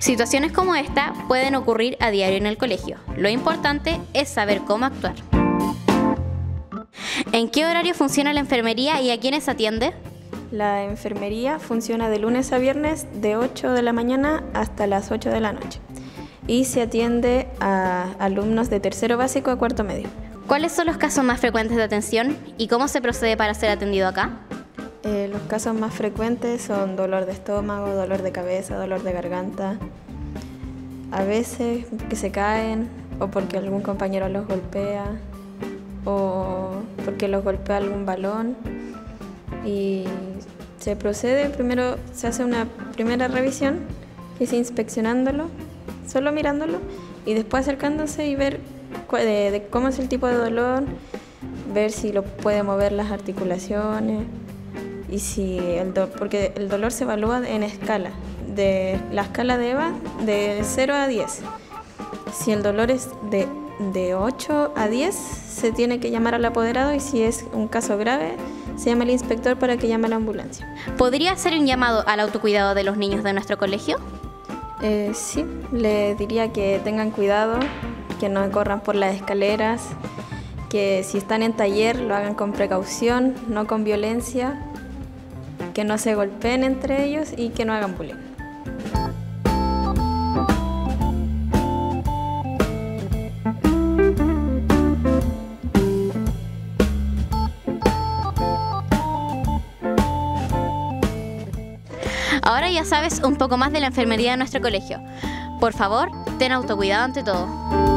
Situaciones como esta pueden ocurrir a diario en el colegio. Lo importante es saber cómo actuar. ¿En qué horario funciona la enfermería y a quiénes atiende? La enfermería funciona de lunes a viernes de 8 de la mañana hasta las 8 de la noche y se atiende a alumnos de tercero básico a cuarto medio. ¿Cuáles son los casos más frecuentes de atención y cómo se procede para ser atendido acá? Los casos más frecuentes son dolor de estómago, dolor de cabeza, dolor de garganta, a veces que se caen o porque algún compañero los golpea o porque los golpea algún balón, y se procede, primero se hace una primera revisión que es inspeccionándolo, solo mirándolo y después acercándose y ver de cómo es el tipo de dolor, ver si lo puede mover las articulaciones y si porque el dolor se evalúa en escala, de la escala de EVA de 0 a 10. Si el dolor es de 8 a 10, se tiene que llamar al apoderado y si es un caso grave, se llama al inspector para que llame a la ambulancia. ¿Podría hacer un llamado al autocuidado de los niños de nuestro colegio? Sí, le diría que tengan cuidado, que no corran por las escaleras, que si están en taller lo hagan con precaución, no con violencia, que no se golpeen entre ellos y que no hagan bullying. Ahora ya sabes un poco más de la enfermería de nuestro colegio. Por favor, ten autocuidado ante todo.